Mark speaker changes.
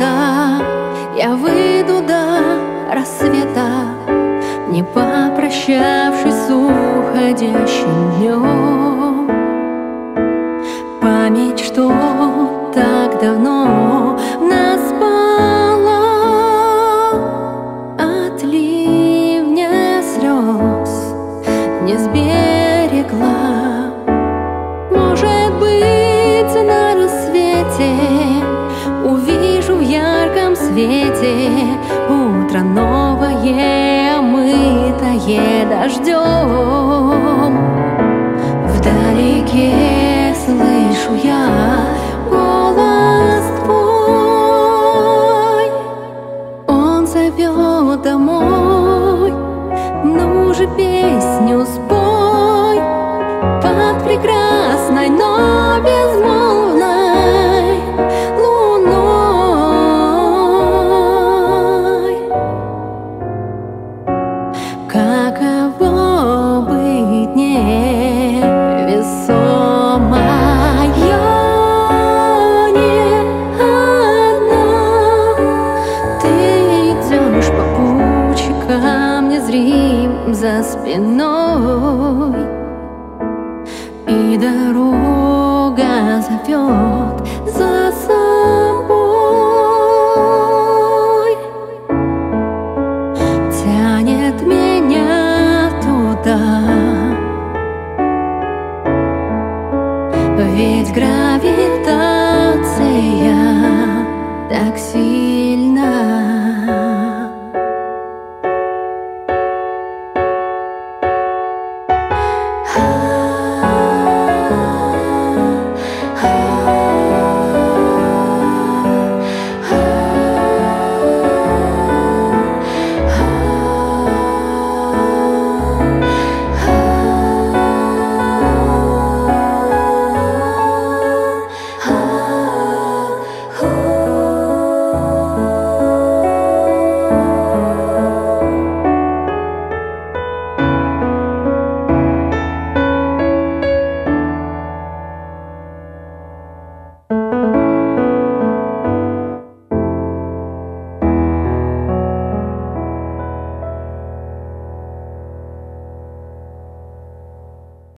Speaker 1: я выйду до рассвета, не попрощавшись с уходящим днем. Память, что так давно нас спала, от ливня слез не сберегла. Может быть, на рассвете увижу в ярком свете утро новое, омытое дождем. Вдалеке слышу я голос твой, он зовет домой. Ну же, песню спой под прекрасной, но безмолвной луной. Каково быть невесомой, не одна. Ты идешь попутчикам незрим за спиной, и дорога зовет